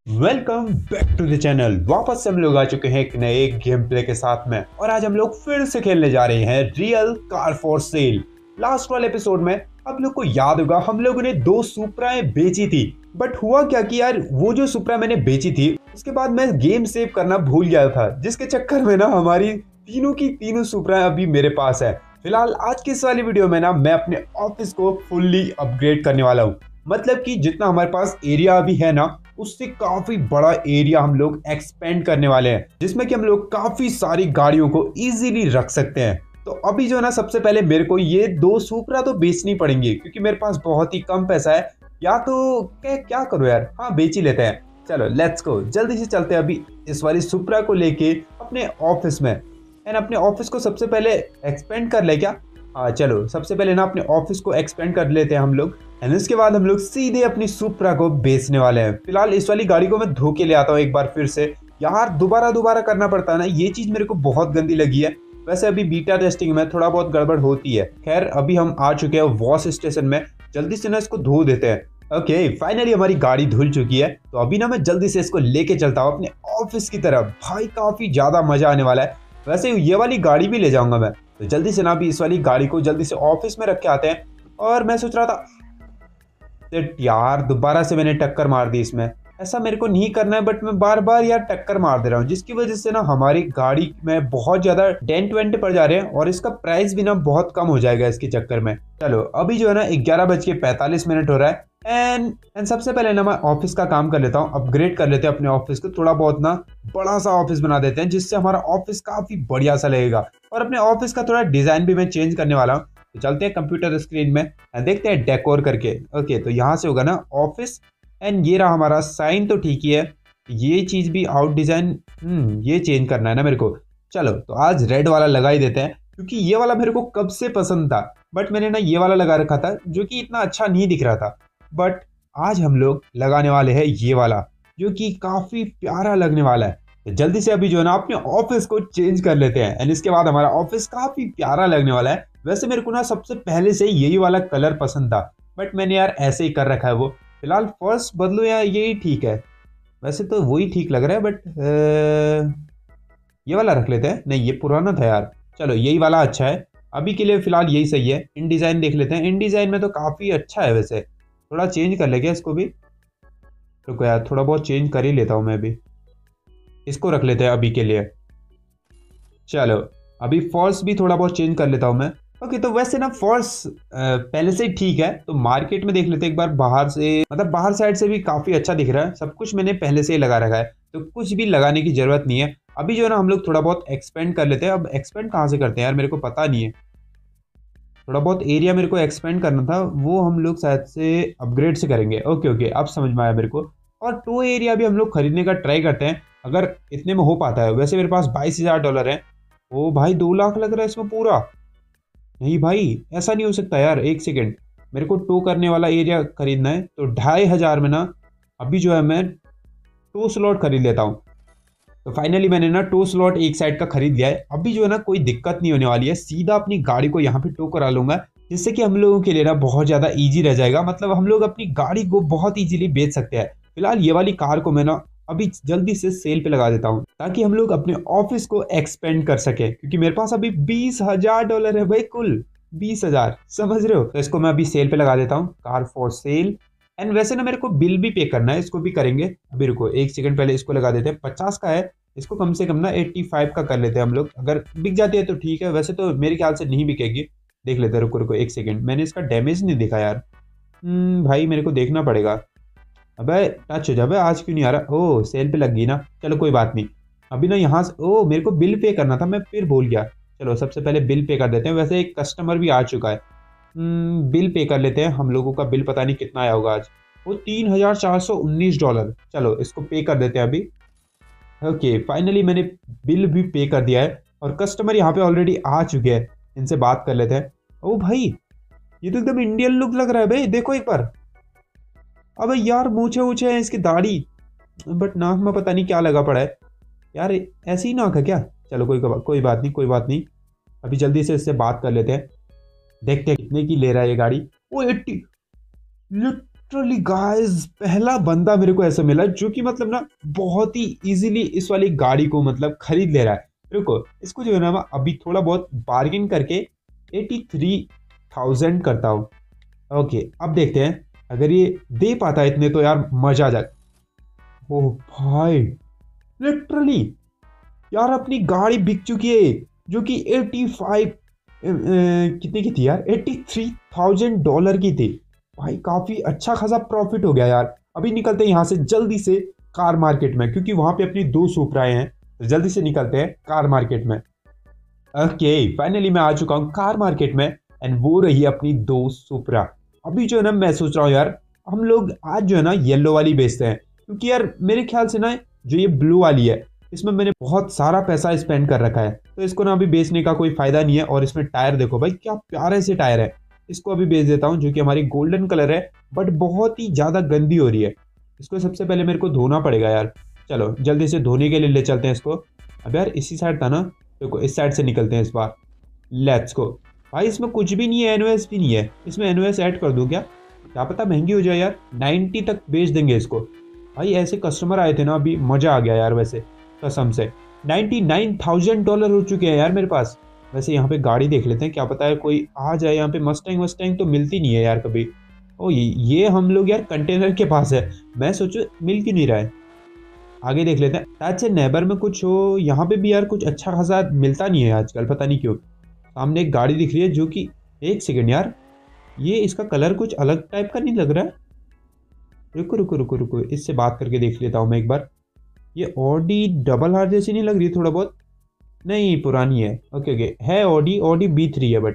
Welcome back to the channel. वापस से हम लोग आ चुके हैं एक नए गेम प्ले के साथ में और आज हम लोग फिर से खेलने जा रहे हैं real car for sale. Last वाले एपिसोड में आप लोग को याद होगा हम लोगों ने दो सुपराएं बेची थी। बट हुआ क्या कि यार वो जो सुपरा मैंने बेची थी उसके बाद मैं गेम सेव करना भूल गया था, जिसके चक्कर में ना हमारी तीनों की तीनों सुपराएं अभी मेरे पास है। फिलहाल आज की इस वाली वीडियो में ना मैं अपने ऑफिस को फुल्ली अपग्रेड करने वाला हूँ। मतलब कि जितना हमारे पास एरिया अभी है ना उससे काफी बड़ा एरिया हम लोग एक्सपेंड करने वाले हैं, जिसमें कि हम लोग काफी सारी गाड़ियों को इजीली रख सकते हैं। तो अभी जो है ना सबसे पहले मेरे को ये दो सुपरा तो बेचनी पड़ेंगी क्योंकि मेरे पास बहुत ही कम पैसा है। या तो क्या करूं यार, हाँ बेच ही लेते हैं। चलो लेट्स गो, जल्दी से चलते हैं अभी इस वाली सुपरा को लेके अपने ऑफिस में। एंड अपने ऑफिस को सबसे पहले एक्सपेंड कर ले क्या? हाँ चलो सबसे पहले ना अपने ऑफिस को एक्सपेंड कर लेते हैं हम लोग। एंड उसके बाद हम लोग सीधे अपनी सुपरा को बेचने वाले हैं। फिलहाल इस वाली गाड़ी को मैं धो के ले आता हूँ एक बार फिर से। यार दोबारा करना पड़ता है ना, ये चीज मेरे को बहुत गंदी लगी है। वैसे अभी बीटा टेस्टिंग में थोड़ा बहुत गड़बड़ होती है। खैर अभी हम आ चुके हैं वॉश स्टेशन में, जल्दी से ना इसको धो देते हैं। ओके फाइनली हमारी गाड़ी धुल चुकी है, तो अभी ना मैं जल्दी से इसको लेके चलता हूँ अपने ऑफिस की तरफ। भाई काफी ज्यादा मजा आने वाला है। वैसे ये वाली गाड़ी भी ले जाऊंगा मैं, तो जल्दी से ना भी इस वाली गाड़ी को जल्दी से ऑफिस में रख के आते हैं। और मैं सोच रहा था यार दोबारा से मैंने टक्कर मार दी इसमें। ऐसा मेरे को नहीं करना है बट मैं बार बार यार टक्कर मार दे रहा हूँ, जिसकी वजह से ना हमारी गाड़ी में बहुत ज्यादा डेंट वेंट पड़ जा रहे हैं और इसका प्राइस भी ना बहुत कम हो जाएगा इसके चक्कर में। चलो अभी जो है ना 11:45 हो रहा है। एंड सबसे पहले ना मैं ऑफिस का काम कर लेता हूँ, अपग्रेड कर लेते हैं अपने ऑफिस को। थोड़ा बहुत ना बड़ा सा ऑफिस बना देते हैं जिससे हमारा ऑफिस काफी बढ़िया सा लगेगा। और अपने ऑफिस का थोड़ा डिजाइन भी मैं चेंज करने वाला हूँ। तो चलते हैं कंप्यूटर स्क्रीन में, देखते हैं डेकोर करके। ओके तो यहाँ से होगा ना ऑफिस। एंड ये रहा हमारा साइन, तो ठीक ही है। ये चीज भी आउट डिजाइन ये चेंज करना है ना मेरे को। चलो तो आज रेड वाला लगा ही देते हैं क्योंकि ये वाला मेरे को कब से पसंद था, बट मैंने ना ये वाला लगा रखा था जो कि इतना अच्छा नहीं दिख रहा था। बट आज हम लोग लगाने वाले हैं ये वाला जो कि काफी प्यारा लगने वाला है। तो जल्दी से अभी जो है ना अपने ऑफिस को चेंज कर लेते हैं एंड इसके बाद हमारा ऑफिस काफी प्यारा लगने वाला है। वैसे मेरे को ना सबसे पहले से यही वाला कलर पसंद था, बट मैंने यार ऐसे ही कर रखा है वो। फिलहाल फर्स्ट बदलो या यही ठीक है? वैसे तो वही ठीक लग रहा है बट ये वाला रख लेते हैं। नहीं ये पुराना था यार, चलो यही वाला अच्छा है अभी के लिए। फिलहाल यही सही है। इन डिजाइन देख लेते हैं, इन डिजाइन में तो काफी अच्छा है। वैसे थोड़ा चेंज कर ले क्या इसको भी? रुको यार थोड़ा बहुत चेंज कर ही लेता हूँ मैं भी। इसको रख लेते हैं अभी के लिए। चलो अभी फॉल्स भी थोड़ा बहुत चेंज कर लेता हूँ मैं। ओके तो वैसे ना फॉल्स पहले से ही ठीक है। तो मार्केट में देख लेते हैं एक बार बाहर से, मतलब बाहर साइड से भी काफी अच्छा दिख रहा है। सब कुछ मैंने पहले से ही लगा रखा है तो कुछ भी लगाने की जरूरत नहीं है। अभी जो है ना हम लोग थोड़ा बहुत एक्सपेंड कर लेते हैं। अब एक्सपेंड कहाँ से करते हैं यार, मेरे को पता नहीं है। थोड़ा बहुत एरिया मेरे को एक्सपेंड करना था, वो हम लोग शायद से अपग्रेड से करेंगे। ओके अब समझ में आया मेरे को। और टो एरिया भी हम लोग खरीदने का ट्राई करते हैं अगर इतने में हो पाता है। वैसे मेरे पास $22,000 है। ओ भाई 2 लाख लग रहा है इसमें पूरा। नहीं भाई ऐसा नहीं हो सकता यार, एक सेकेंड। मेरे को टो करने वाला एरिया खरीदना है तो 2,500 में ना अभी जो है मैं टो स्लॉट खरीद लेता हूँ। तो फाइनली मैंने ना टो स्लॉट एक साइड का खरीद लिया है। अभी जो है ना कोई दिक्कत नहीं होने वाली है, सीधा अपनी गाड़ी को यहाँ पे टो करा लूंगा, जिससे कि हम लोगों के लिए ना बहुत ज्यादा इजी रह जाएगा। मतलब हम लोग अपनी गाड़ी को बहुत इजीली बेच सकते हैं। फिलहाल ये वाली कार को मैं ना अभी जल्दी से सेल पे लगा देता हूँ ताकि हम लोग अपने ऑफिस को एक्सपेंड कर सके, क्योंकि मेरे पास अभी $20,000 है भाई, कुल 20,000, समझ रहे हो। तो इसको मैं अभी सेल पे लगा देता हूँ, कार फॉर सेल। एंड वैसे ना मेरे को बिल भी पे करना है, इसको भी करेंगे। अभी रुको एक सेकंड, पहले इसको लगा देते हैं। 50 का है, इसको कम से कम ना 85 का कर लेते हैं हम लोग। अगर बिक जाती है तो ठीक है, वैसे तो मेरे ख्याल से नहीं बिकेगी। देख लेते हैं, रुको एक सेकंड। मैंने इसका डैमेज नहीं देखा यार। भाई मेरे को देखना पड़ेगा। अबे टच हो जाए, आज क्यों नहीं आ रहा? ओ सेल पे लग गई ना, चलो कोई बात नहीं। अभी ना यहाँ से ओ मेरे को बिल पे करना था, मैं फिर भूल गया। चलो सबसे पहले बिल पे कर देते हैं। वैसे एक कस्टमर भी आ चुका है, बिल पे कर लेते हैं। हम लोगों का बिल पता नहीं कितना आया होगा आज, वो $3,419। चलो इसको पे कर देते हैं अभी। ओके फाइनली मैंने बिल भी पे कर दिया है और कस्टमर यहाँ पे ऑलरेडी आ चुके हैं। इनसे बात कर लेते हैं। ओ भाई ये तो एकदम इंडियन लुक लग रहा है भाई, देखो एक बार। अबे यार मूछे ऊछे हैं इसकी, दाढ़ी, बट नाक में पता नहीं क्या लगा पड़ा है यार। ऐसी ही नाक है क्या? चलो कोई बात नहीं। अभी जल्दी से इससे बात कर लेते हैं, देखते हैं कितने की ले रहा है ये गाड़ी। वो 80 लिटरली गाइस पहला बंदा मेरे को ऐसा मिला जो कि मतलब ना बहुत ही इजीली इस वाली गाड़ी को मतलब खरीद ले रहा है। रुको, इसको जो है ना मैं अभी थोड़ा बहुत बार्गेन करके 83,000 करता हूँ। ओके, अब देखते हैं अगर ये दे पाता है इतने तो यार मजा आ जाए। ओह भाई, लिटरली यार अपनी गाड़ी बिक चुकी है जो कि 85 कितने की थी यार, $83,000 की थी। भाई काफी अच्छा खासा प्रॉफिट हो गया यार। अभी निकलते हैं यहाँ से जल्दी से कार मार्केट में, क्योंकि वहां पे अपनी 2 सुपराएं हैं। तो जल्दी से निकलते हैं कार मार्केट में। ओके, फाइनली मैं आ चुका हूँ कार मार्केट में एंड वो रही अपनी 2 सुपरा। अभी जो है ना मैं सोच रहा हूँ यार हम लोग आज जो है ना येलो वाली बेचते हैं, क्योंकि यार मेरे ख्याल से ना जो ये ब्लू वाली है इसमें मैंने बहुत सारा पैसा स्पेंड कर रखा है, तो इसको ना अभी बेचने का कोई फायदा नहीं है। और इसमें टायर देखो भाई क्या प्यारे से टायर है। इसको अभी बेच देता हूँ जो कि हमारी गोल्डन कलर है, बट बहुत ही ज्यादा गंदी हो रही है। इसको सबसे पहले मेरे को धोना पड़ेगा यार। चलो जल्दी से धोने के लिए ले चलते हैं इसको। अब यार इसी साइड था ना, देखो इस साइड से निकलते हैं इस बार। Let's go. भाई इसमें कुछ भी नहीं है, एनओएस भी नहीं है। इसमें एनओएस ऐड कर दूं क्या? क्या पता महंगी हो जाए यार। 90 तक बेच देंगे इसको। भाई ऐसे कस्टमर आए थे ना अभी, मजा आ गया यार। वैसे कसम से $99,000 हो चुके हैं यार मेरे पास। वैसे यहाँ पे गाड़ी देख लेते हैं, क्या पता है कोई आ जाए यहाँ पे। मस्टैंग वस्टैंग तो मिलती नहीं है यार कभी। ओ ये हम लोग यार कंटेनर के पास है, मैं सोचू मिल क्यों नहीं रहा है। आगे देख लेते हैं शायद से नेबर में कुछ हो। यहाँ पे भी यार कुछ अच्छा खासा मिलता नहीं है आजकल, पता नहीं क्यों। सामने एक गाड़ी दिख रही है जो कि, एक सेकेंड यार, ये इसका कलर कुछ अलग टाइप का नहीं लग रहा है। रुको रुको रुको रुको, इससे बात करके देख लेता हूँ मैं एक बार। ये ऑडी डबल आर जैसी नहीं लग रही थोड़ा बहुत? नहीं पुरानी है। ओके ओके, है ऑडी B3 है बट।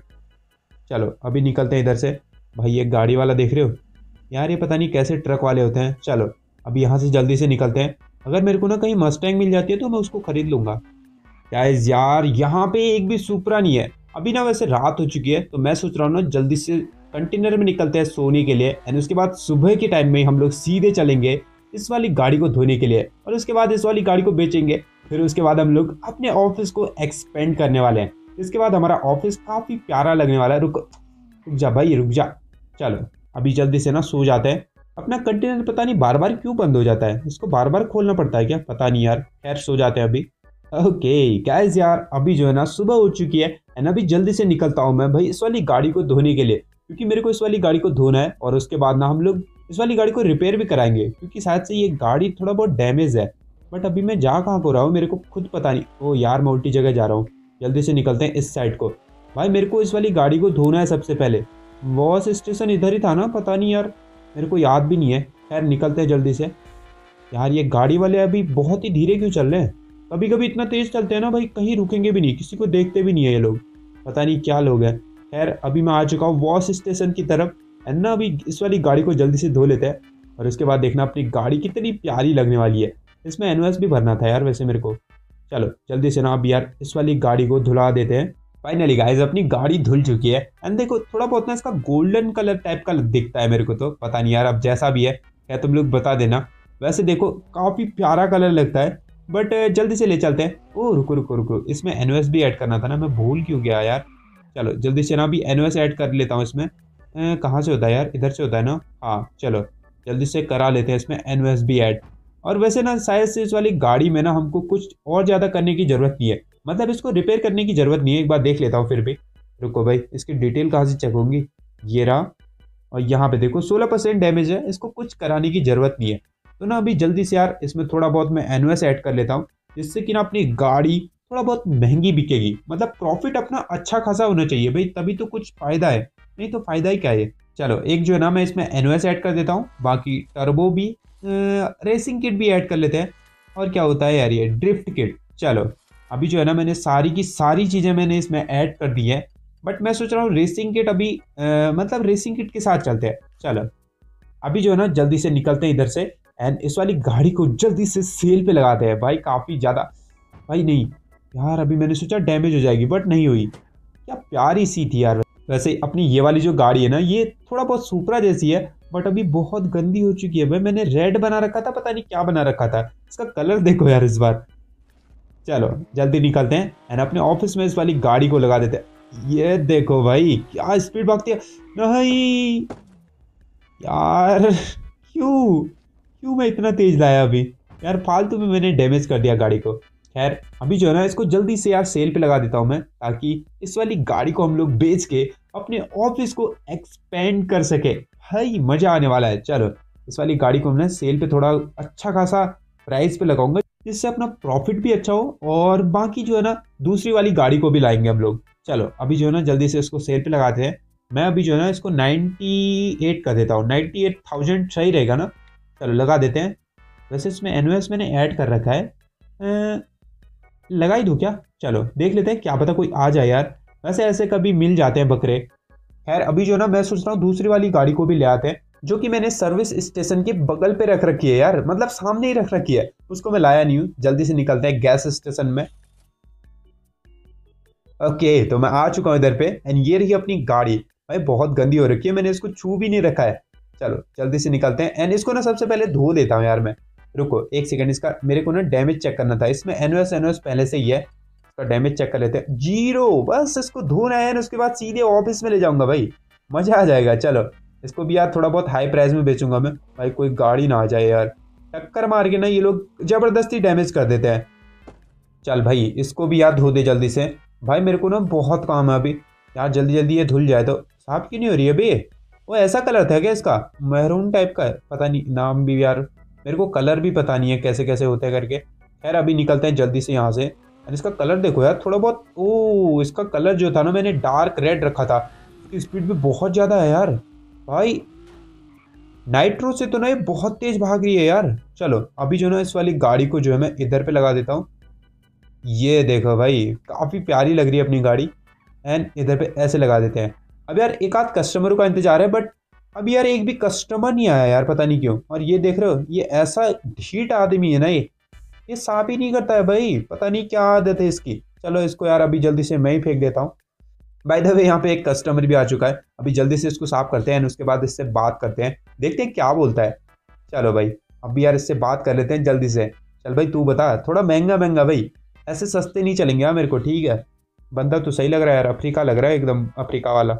चलो अभी निकलते हैं इधर से। भाई ये गाड़ी वाला देख रहे हो यार, ये पता नहीं कैसे ट्रक वाले होते हैं। चलो अभी यहाँ से जल्दी से निकलते हैं। अगर मेरे को ना कहीं मस्टैंग मिल जाती है तो मैं उसको खरीद लूंगा। गाइस यार यहाँ पे एक भी सुपरा नहीं है। अभी ना वैसे रात हो चुकी है, तो मैं सोच रहा हूँ ना जल्दी से कंटेनर में निकलते हैं सोने के लिए। एंड उसके बाद सुबह के टाइम में हम लोग सीधे चलेंगे इस वाली गाड़ी को धोने के लिए, और उसके बाद इस वाली गाड़ी को बेचेंगे। फिर उसके बाद हम लोग अपने ऑफिस को एक्सपेंड करने वाले हैं। इसके बाद हमारा ऑफिस काफी प्यारा लगने वाला है। रुक रुक जा भाई रुक जा। चलो अभी जल्दी से ना सो जाते हैं। अपना कंटेनर पता नहीं बार बार क्यों बंद हो जाता है, इसको बार बार खोलना पड़ता है क्या, पता नहीं यार। खैर सो जाते हैं अभी। ओके गाइस यार अभी जो है ना सुबह हो चुकी है एंड अभी जल्दी से निकलता हूँ मैं भाई इस वाली गाड़ी को धोने के लिए, क्योंकि मेरे को इस वाली गाड़ी को धोना है। और उसके बाद ना हम लोग इस वाली गाड़ी को रिपेयर भी कराएंगे, क्योंकि शायद से ये गाड़ी थोड़ा बहुत डैमेज है। बट अभी मैं जा कहाँ को रहा हूँ मेरे को खुद पता नहीं। ओ यार मैं उल्टी जगह जा रहा हूँ। जल्दी से निकलते हैं इस साइड को। भाई मेरे को इस वाली गाड़ी को धोना है सबसे पहले। वॉश स्टेशन इधर ही था ना, पता नहीं यार मेरे को याद भी नहीं है। खैर निकलते हैं जल्दी से। यार ये गाड़ी वाले अभी बहुत ही धीरे क्यों चल रहे हैं? कभी कभी इतना तेज चलते हैं ना भाई, कहीं रुकेंगे भी नहीं, किसी को देखते भी नहीं है ये लोग, पता नहीं क्या लोग हैं। खैर अभी मैं आ चुका हूँ वॉश स्टेशन की तरफ। एंड ना अभी इस वाली गाड़ी को जल्दी से धो लेते हैं, और उसके बाद देखना अपनी गाड़ी कितनी प्यारी लगने वाली है। इसमें एनओएस भी भरना था यार वैसे मेरे को। चलो जल्दी से ना अब यार इस वाली गाड़ी को धुला देते हैं। फाइनली गाइस अपनी गाड़ी धुल चुकी है। एंड देखो थोड़ा बहुत ना इसका गोल्डन कलर टाइप का दिखता है मेरे को, तो पता नहीं यार अब जैसा भी है क्या तुम लोग बता देना। वैसे देखो काफी प्यारा कलर लगता है, बट जल्दी से ले चलते हैं। ओ रुको रुको रुको, इसमें एनओएस भी ऐड करना था ना, मैं भूल क्यों गया यार। चलो जल्दी से ना अभी एनओएस ऐड कर लेता हूँ इसमें। कहाँ से होता है यार, इधर से होता है ना। हाँ चलो जल्दी से करा लेते हैं इसमें एनओएस भी ऐड। और वैसे ना शायद से इस वाली गाड़ी में ना हमको कुछ और ज़्यादा करने की ज़रूरत नहीं है, मतलब इसको रिपेयर करने की ज़रूरत नहीं है। एक बार देख लेता हूँ फिर भी। रुको भाई इसकी डिटेल कहाँ से चेक होंगी, ये रहा। और यहाँ पे देखो 16% डैमेज है, इसको कुछ कराने की ज़रूरत नहीं है। तो ना अभी जल्दी से यार इसमें थोड़ा बहुत मैं एनओएस ऐड कर लेता हूँ, जिससे कि ना अपनी गाड़ी थोड़ा बहुत महंगी बिकेगी। मतलब प्रॉफिट अपना अच्छा खासा होना चाहिए भाई, तभी तो कुछ फ़ायदा है, नहीं तो फ़ायदा ही क्या है। चलो एक जो है ना मैं इसमें एनओएस ऐड कर देता हूँ, बाकी टर्बो भी, रेसिंग किट भी ऐड कर लेते हैं। और क्या होता है यार ये ड्रिफ्ट किट। चलो अभी जो है ना मैंने सारी की सारी चीज़ें मैंने इसमें ऐड कर दी है। बट मैं सोच रहा हूँ रेसिंग किट अभी मतलब रेसिंग किट के साथ चलते हैं। चलो अभी जो है ना जल्दी से निकलते हैं इधर से। एंड इस वाली गाड़ी को जल्दी से सेल पे लगाते हैं भाई, काफ़ी ज़्यादा। भाई नहीं यार अभी मैंने सोचा डैमेज हो जाएगी, बट नहीं हुई। क्या प्यारी सी थी यार। वैसे अपनी ये वाली जो गाड़ी है ना, ये थोड़ा बहुत सुपरा जैसी है, बट अभी बहुत गंदी हो चुकी है भाई। मैंने रेड बना रखा था, पता नहीं क्या बना रखा था। इसका कलर देखो यार इस बार। चलो जल्दी निकलते हैं एंड अपने ऑफिस में इस वाली गाड़ी को लगा देते हैं। ये देखो भाई क्या स्पीड भागती है। नहीं यार क्यों क्यों मैं इतना तेज लाया अभी? यार फालतू में मैंने डैमेज कर दिया गाड़ी को। खैर अभी जो है ना इसको जल्दी से यार सेल पे लगा देता हूँ मैं, ताकि इस वाली गाड़ी को हम लोग बेच के अपने ऑफिस को एक्सपेंड कर सके। भाई मजा आने वाला है। चलो इस वाली गाड़ी को हमने सेल पे थोड़ा अच्छा खासा प्राइस पे लगाऊंगा, जिससे अपना प्रॉफिट भी अच्छा हो, और बाकी जो है ना दूसरी वाली गाड़ी को भी लाएंगे हम लोग। चलो अभी जो है ना जल्दी से इसको सेल पे लगाते हैं। मैं अभी जो है ना इसको 98 कर देता हूँ, 98,000 सही रहेगा ना? चलो लगा देते हैं। वैसे इसमें एनओएस मैंने ऐड कर रखा है, लगा ही दूँ क्या? चलो देख लेते हैं, क्या पता कोई आ जाए यार। वैसे ऐसे कभी मिल जाते हैं बकरे। खैर अभी जो ना मैं सोच रहा हूँ दूसरी वाली गाड़ी को भी ले आते हैं, जो कि मैंने सर्विस स्टेशन के बगल पे रख रखी है यार, मतलब सामने ही रख रखी है। उसको मैं लाया नहीं हूँ। जल्दी से निकलते हैं गैस स्टेशन में। ओके तो मैं आ चुका हूँ इधर पे, एंड ये रही अपनी गाड़ी। भाई बहुत गंदी हो रखी है, मैंने इसको छू भी नहीं रखा है। चलो जल्दी से निकलते हैं, एंड इसको ना सबसे पहले धो देता हूँ यार मैं। रुको एक सेकंड, इसका मेरे को ना डैमेज चेक करना था। इसमें एनओएस एनओएस पहले से ही है। इसका डैमेज चेक कर लेते हैं, 0। बस इसको धोना है, उसके बाद सीधे ऑफिस में ले जाऊंगा भाई, मजा आ जाएगा। चलो इसको भी यार थोड़ा बहुत हाई प्राइस में बेचूंगा मैं। भाई कोई गाड़ी ना आ जाए यार, टक्कर मार के ना ये लोग जबरदस्ती डैमेज कर देते हैं। चल भाई इसको भी यार धो दे जल्दी से। भाई मेरे को ना बहुत काम है अभी यार, जल्दी जल्दी ये धुल जाए। तो साफ क्यों नहीं हो रही है बे? वो ऐसा कलर था क्या इसका? मैरून टाइप का है, पता नहीं नाम भी यार मेरे को कलर भी पता नहीं है कैसे कैसे होते हैं करके। खैर अभी निकलते हैं जल्दी से यहाँ से। और इसका कलर देखो यार थोड़ा बहुत, ओ इसका कलर जो था ना मैंने डार्क रेड रखा था। इसकी स्पीड भी बहुत ज़्यादा है यार। भाई नाइट्रो से तो ना ये बहुत तेज भाग रही है यार। चलो अभी जो ना इस वाली गाड़ी को जो है मैं इधर पे लगा देता हूँ। ये देखो भाई काफ़ी प्यारी लग रही है अपनी गाड़ी। एंड इधर पे ऐसे लगा देते हैं। अब यार एक आध कस्टमरों का इंतजार है, बट अब यार एक भी कस्टमर नहीं आया यार, पता नहीं क्यों। और ये देख रहे हो, ये ऐसा ढीठ आदमी है ना, ये साफ ही नहीं करता है भाई, पता नहीं क्या आदत है इसकी। चलो इसको यार अभी जल्दी से मैं ही फेंक देता हूँ। बाय द वे यहाँ पे एक कस्टमर भी आ चुका है। अभी जल्दी से इसको साफ करते हैं, एंड उसके बाद इससे बात करते हैं, देखते हैं क्या बोलता है। चलो भाई अभी यार इससे बात कर लेते हैं जल्दी से। चल भाई तू बता, थोड़ा महंगा महंगा भाई, ऐसे सस्ते नहीं चलेंगे यार मेरे को, ठीक है? बंदा तो सही लग रहा है यार, अफ्रीका लग रहा है एकदम, अफ्रीका वाला।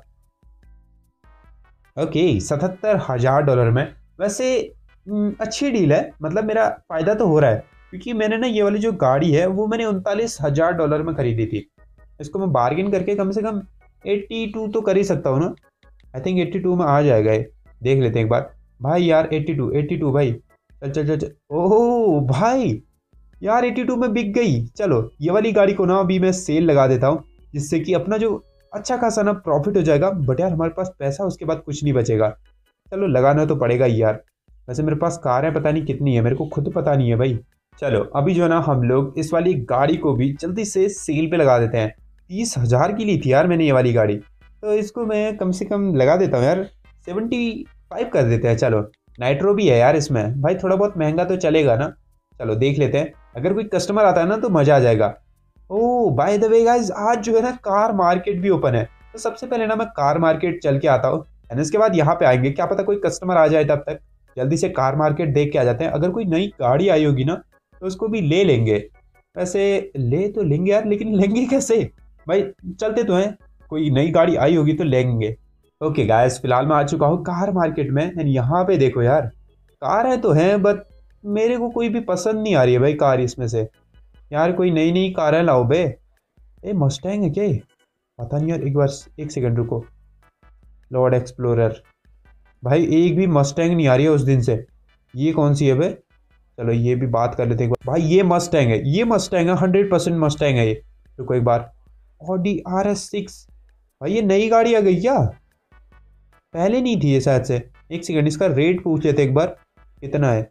ओके 77,000 डॉलर में। वैसे अच्छी डील है, मतलब मेरा फ़ायदा तो हो रहा है, क्योंकि मैंने ना ये वाली जो गाड़ी है वो मैंने 39,000 डॉलर में खरीदी थी। इसको मैं बार्गेन करके कम से कम 82 तो कर ही सकता हूँ ना। आई थिंक 82 में आ जाएगा ये। देख लेते हैं एक बार। भाई यार 82 82 भाई, चल चल चल चल। ओह भाई यार 82 में बिक गई। चलो ये वाली गाड़ी को ना अभी मैं सेल लगा देता हूँ, जिससे कि अपना जो अच्छा खासा ना प्रॉफिट हो जाएगा। बट यार हमारे पास पैसा उसके बाद कुछ नहीं बचेगा। चलो लगाना तो पड़ेगा ही यार। वैसे मेरे पास कार है, पता नहीं कितनी है, मेरे को खुद पता नहीं है भाई। चलो अभी जो है ना हम लोग इस वाली गाड़ी को भी जल्दी से सेल पे लगा देते हैं। 30,000 की ली थी यार मैंने ये वाली गाड़ी, तो इसको मैं कम से कम लगा देता हूँ यार, 75 कर देते हैं। चलो नाइट्रो भी है यार इसमें, भाई थोड़ा बहुत महंगा तो चलेगा ना। चलो देख लेते हैं, अगर कोई कस्टमर आता है ना तो मज़ा आ जाएगा। Oh by the way guys, आज जो है ना कार मार्केट भी ओपन है। तो सबसे पहले ना मैं कार मार्केट चल के आता हूँ, एंड उसके बाद यहाँ पे आएंगे, क्या पता कोई कस्टमर आ जाए तब तक। जल्दी से कार मार्केट देख के आ जाते हैं। अगर कोई नई गाड़ी आई होगी ना तो उसको भी ले लेंगे। वैसे ले तो लेंगे यार, लेकिन लेंगे कैसे भाई? चलते तो हैं, कोई नई गाड़ी आई होगी तो लेंगे। ओके गाइस फिलहाल मैं आ चुका हूँ कार मार्केट में, एंड यहाँ पे देखो यार कार है तो है, बट मेरे को कोई भी पसंद नहीं आ रही है भाई कार इसमें से। यार कोई नई नई कारें लाओ बे। ए मस्टैंग है क्या ये? पता नहीं यार, एक बार एक सेकंड रुको। लॉर्ड एक्सप्लोरर, भाई एक भी मस्टैंग नहीं आ रही है उस दिन से। ये कौन सी है बे? चलो ये भी बात कर लेते हैं एक बार। भाई ये मस्टैंग है, ये मस्टैंग है, 100% मस्टैंग है ये। रुको एक बार। ऑडी RS6, भाई ये नई गाड़ी आ गई क्या? पहले नहीं थी ये शायद से। एक सेकंड इसका रेट पूछ लेते एक बार, कितना है?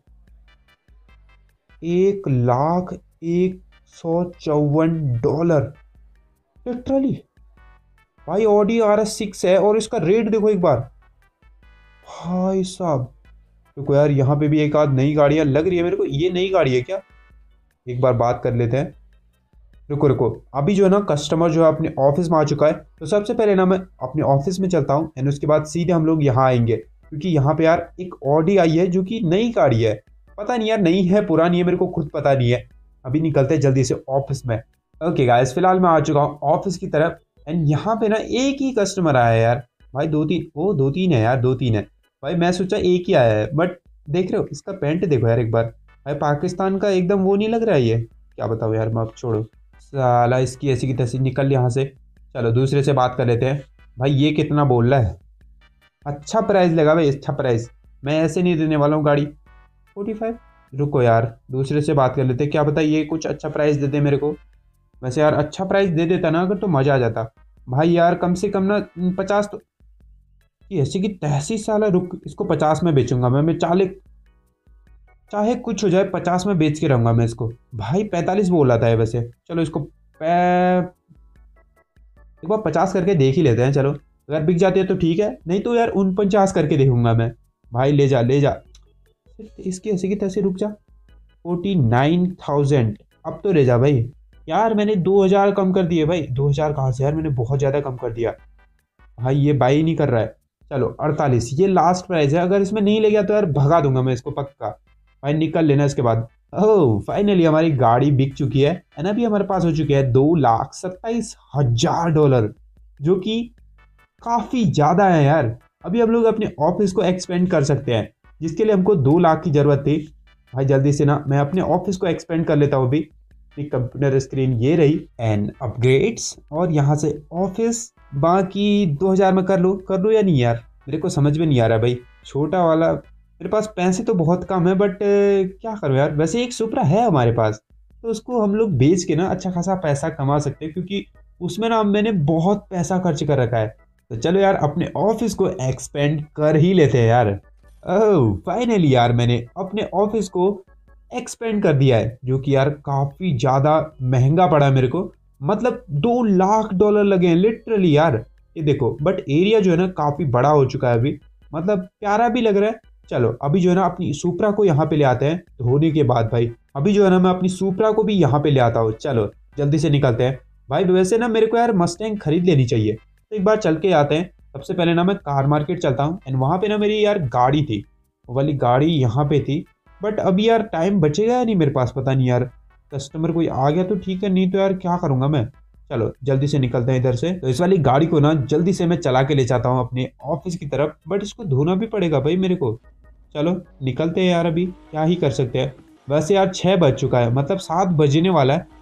1,01,54 लिटरली। भाई ऑडी RS6 है, और इसका रेट देखो एक बार। भाई साहब रुको यार, यहाँ पे भी एक आध नई गाड़ियाँ लग रही है मेरे को। ये नई गाड़ी है क्या? एक बार बात कर लेते हैं। रुको रुको, अभी जो है ना कस्टमर जो है अपने ऑफिस में आ चुका है, तो सबसे पहले ना मैं अपने ऑफिस में चलता हूँ, एंड उसके बाद सीधे हम लोग यहाँ आएंगे, क्योंकि यहाँ पे यार एक ऑडी आई है जो कि नई गाड़ी है। पता नहीं यार नई है पुरानी है, मेरे को खुद पता नहीं है। अभी निकलते हैं जल्दी से ऑफिस में। ओके गाइस फिलहाल मैं आ चुका हूँ ऑफिस की तरफ, एंड यहाँ पे ना एक ही कस्टमर आया है यार। भाई दो तीन, ओ दो तीन है यार, दो तीन है। भाई मैं सोचा एक ही आया है, बट देख रहे हो इसका पैंट देखो यार एक बार। भाई पाकिस्तान का एकदम वो नहीं लग रहा है ये, क्या बताओ यार, मैं अब छोड़ो साला, इसकी ऐसी की तैसी, निकल यहाँ से। चलो दूसरे से बात कर लेते हैं। भाई ये कितना बोल रहा है? अच्छा प्राइस लगा भाई, अच्छा प्राइस। मैं ऐसे नहीं देने वाला हूँ गाड़ी। 45। रुको यार दूसरे से बात कर लेते हैं, क्या पता ये कुछ अच्छा प्राइस दे दे मेरे को। वैसे यार अच्छा प्राइस दे देता ना अगर तो मज़ा आ जाता। भाई यार कम से कम ना 50 तो, ये ऐसी की तहसी साला। रुक, इसको 50 में बेचूंगा मैं 40, चाहे कुछ हो जाए 50 में बेच के रहूंगा मैं इसको। भाई 45 बोल रहा था ये वैसे। चलो इसको एक बार 50 करके देख ही लेते हैं। चलो अगर बिक जाती है तो ठीक है, नहीं तो यार 49 करके देखूंगा मैं। भाई ले जा ले जा, इसकी ऐसे की तैसे। रुक जा, 49,000। अब तो ले जा भाई। यार मैंने 2,000 कम कर दिए भाई। 2,000 कहाँ से यार, मैंने बहुत ज़्यादा कम कर दिया। भाई ये बाई ही नहीं कर रहा है। चलो 48 ये लास्ट प्राइस है, अगर इसमें नहीं ले गया तो यार भगा दूंगा मैं इसको पक्का। भाई निकल लेना इसके बाद। ओह फाइनली हमारी गाड़ी बिक चुकी है ना। अभी हमारे पास हो चुके हैं $2,27,000, जो कि काफ़ी ज़्यादा है यार। अभी हम लोग अपने ऑफिस को एक्सपेंड कर सकते हैं, जिसके लिए हमको 2 लाख की ज़रूरत थी। भाई जल्दी से ना मैं अपने ऑफिस को एक्सपेंड कर लेता हूँ अभी। कंप्यूटर स्क्रीन ये रही एंड अपग्रेड्स, और यहाँ से ऑफिस। बाकी 2,000 में कर लूँ या नहीं यार, मेरे को समझ में नहीं आ रहा भाई। छोटा वाला, मेरे पास पैसे तो बहुत कम है, बट क्या करूँ यार। वैसे एक सुपरा है हमारे पास, तो उसको हम लोग बेच के ना अच्छा खासा पैसा कमा सकते हैं, क्योंकि उसमें ना मैंने बहुत पैसा खर्च कर रखा है। तो चलो यार अपने ऑफिस को एक्सपेंड कर ही लेते हैं यार। ओह फाइनली यार मैंने अपने ऑफिस को एक्सपेंड कर दिया है, जो कि यार काफ़ी ज़्यादा महंगा पड़ा है मेरे को। मतलब $2 लाख लगे हैं लिटरली यार। ये देखो, बट एरिया जो है ना काफ़ी बड़ा हो चुका है अभी, मतलब प्यारा भी लग रहा है। चलो अभी जो है ना अपनी सुपरा को यहाँ पे ले आते हैं धोने के बाद। भाई अभी जो है ना मैं अपनी सुपरा को भी यहाँ पे ले आता हूँ। चलो जल्दी से निकलते हैं। भाई वैसे ना मेरे को यार मस्टैंग खरीद लेनी चाहिए, तो एक बार चल के आते हैं। सबसे पहले ना मैं कार मार्केट चलता हूँ, एंड वहाँ पे ना मेरी यार गाड़ी थी, वो वाली गाड़ी यहाँ पे थी। बट अभी यार टाइम बचेगा या नहीं मेरे पास, पता नहीं यार। कस्टमर कोई आ गया तो ठीक है, नहीं तो यार क्या करूँगा मैं। चलो जल्दी से निकलते हैं इधर से। तो इस वाली गाड़ी को ना जल्दी से मैं चला के ले जाता हूँ अपने ऑफिस की तरफ, बट इसको धोना भी पड़ेगा भाई मेरे को। चलो निकलते हैं यार, अभी क्या ही कर सकते हैं। वैसे यार 6 बज चुका है, मतलब 7 बजने वाला है।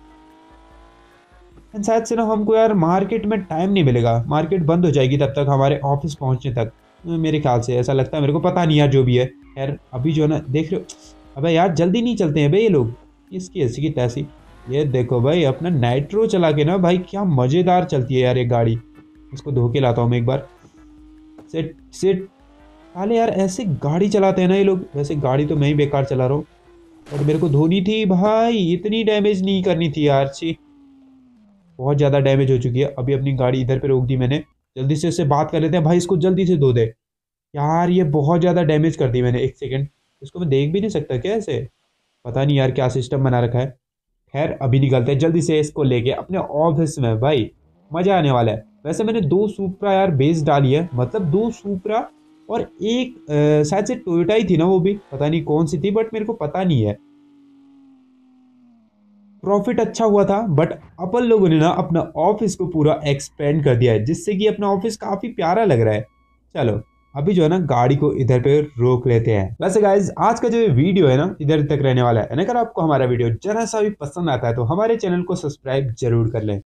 एंड शायद से ना हमको यार मार्केट में टाइम नहीं मिलेगा, मार्केट बंद हो जाएगी तब तक हमारे ऑफिस पहुंचने तक, मेरे ख्याल से ऐसा लगता है मेरे को। पता नहीं यार जो भी है। खैर अभी जो है ना देख रहे हो, अबे यार जल्दी नहीं चलते हैं भाई ये लोग, इसकी ऐसी की तैसी। ये देखो भाई अपना नाइट्रो चला के ना, भाई क्या मज़ेदार चलती है यार ये गाड़ी। इसको धो के लाता हूँ मैं एक बार। Set set. साले यार ऐसे गाड़ी चलाते हैं ना ये लोग। वैसे गाड़ी तो मैं ही बेकार चला रहा हूँ, और मेरे को धोनी थी भाई, इतनी डैमेज नहीं करनी थी यार। छी, बहुत ज़्यादा डैमेज हो चुकी है। अभी अपनी गाड़ी इधर पे रोक दी मैंने। जल्दी से इससे बात कर लेते हैं। भाई इसको जल्दी से धो दे यार, ये बहुत ज़्यादा डैमेज कर दी मैंने। एक सेकंड, इसको मैं देख भी नहीं सकता क्या ऐसे, पता नहीं यार क्या सिस्टम बना रखा है। खैर अभी निकलते हैं जल्दी से इसको लेके अपने ऑफिस में। भाई मज़ा आने वाला है। वैसे मैंने 2 सुपरा यार बेस डाली है, मतलब 2 सुपरा, और एक शायद से टोयोटा ही थी ना, वो भी पता नहीं कौन सी थी, बट मेरे को पता नहीं है। प्रॉफिट अच्छा हुआ था, बट अपन लोगों ने ना अपना ऑफिस को पूरा एक्सपेंड कर दिया है, जिससे कि अपना ऑफिस काफ़ी प्यारा लग रहा है। चलो अभी जो है ना गाड़ी को इधर पे रोक लेते हैं। वैसे गाइज आज का जो वीडियो है ना इधर तक रहने वाला है। अगर आपको हमारा वीडियो जरा सा भी पसंद आता है तो हमारे चैनल को सब्सक्राइब जरूर कर लें।